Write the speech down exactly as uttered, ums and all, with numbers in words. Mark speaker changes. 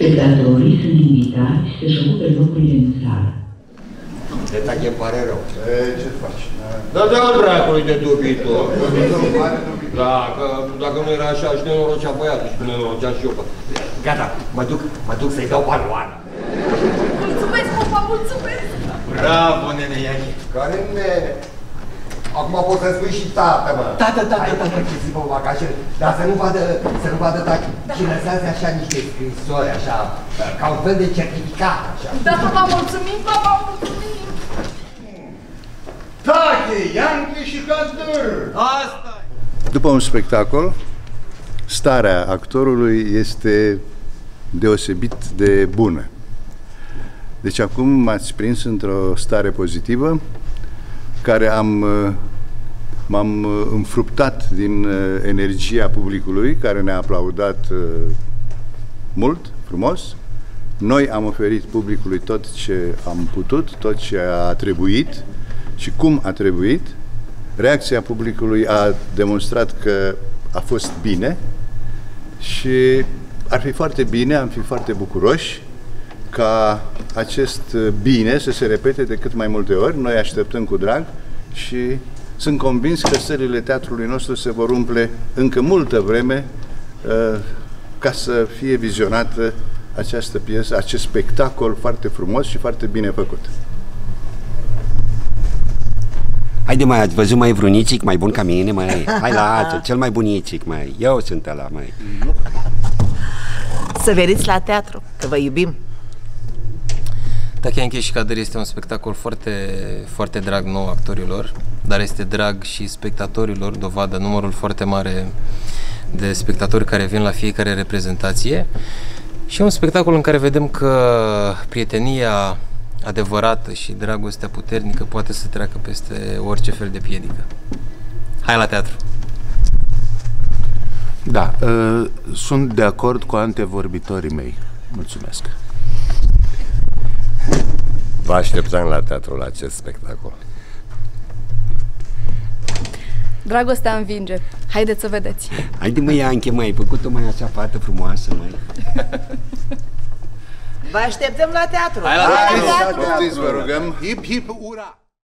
Speaker 1: Spectatorii sunt invitați să-și ocupe locurile în sală.
Speaker 2: Detache îmi pare rău.
Speaker 3: E, ce faci?
Speaker 2: Da, da, dracului de dubitor. Da, că dacă nu era așa și nenorocea băiatul și nenorocea și eu. Gata, mă duc, mă duc să-i dau baloană.
Speaker 4: Mulțumesc, popa, mulțumesc!
Speaker 2: Bravo, nene Iani. Care nene? Acum poți să spui și tată, mă.
Speaker 5: Tată, tată,
Speaker 2: Hai,
Speaker 5: tată.
Speaker 2: Hai, mă, bagajele. Dar să nu vadă, să nu vadă tati. Și lăsați așa niște scrisori, așa, ca un fel de certificat, așa.
Speaker 4: Da, papa, mulțumim, papa, mulțumim!
Speaker 3: Tache, Ianchi și Cadâr!
Speaker 5: Asta!
Speaker 3: După un spectacol, starea actorului este deosebit de bună. Deci acum m-ați prins într-o stare pozitivă, care am, m-am înfruptat din energia publicului, care ne-a aplaudat mult, frumos. Noi am oferit publicului tot ce am putut, tot ce a trebuit și cum a trebuit. Reacția publicului a demonstrat că a fost bine și ar fi foarte bine, am fi foarte bucuroși ca acest bine să se repete de cât mai multe ori. Noi așteptăm cu drag și sunt convins că sălile teatrului nostru se vor umple încă multă vreme uh, ca să fie vizionată această piesă, acest spectacol foarte frumos și foarte bine făcut.
Speaker 6: Haide, mai ați văzut mai vrunicic mai bun ca mine, mai? Hai la cel mai bunicic, mai. Eu sunt ăla, mai.
Speaker 7: Să veniți la teatru, că vă iubim.
Speaker 8: Tache, Ianchi și Cadâr este un spectacol foarte, foarte drag nou actorilor, dar este drag și spectatorilor, dovadă numărul foarte mare de spectatori care vin la fiecare reprezentație. Și un spectacol în care vedem că prietenia adevărată și dragostea puternică poate să treacă peste orice fel de piedică. Hai la teatru!
Speaker 9: Da, uh, sunt de acord cu antevorbitorii mei. Mulțumesc!
Speaker 2: Vă așteptăm la teatru la acest spectacol.
Speaker 4: Dragostea învinge. Haideți să vedeți.
Speaker 6: Haide, mă, Ianchi, mai ai făcut-o mai așa fată frumoasă, mai.
Speaker 7: Vă așteptăm la teatru!
Speaker 3: Hai la teatru! Vă rugăm! Hip, hip, ura!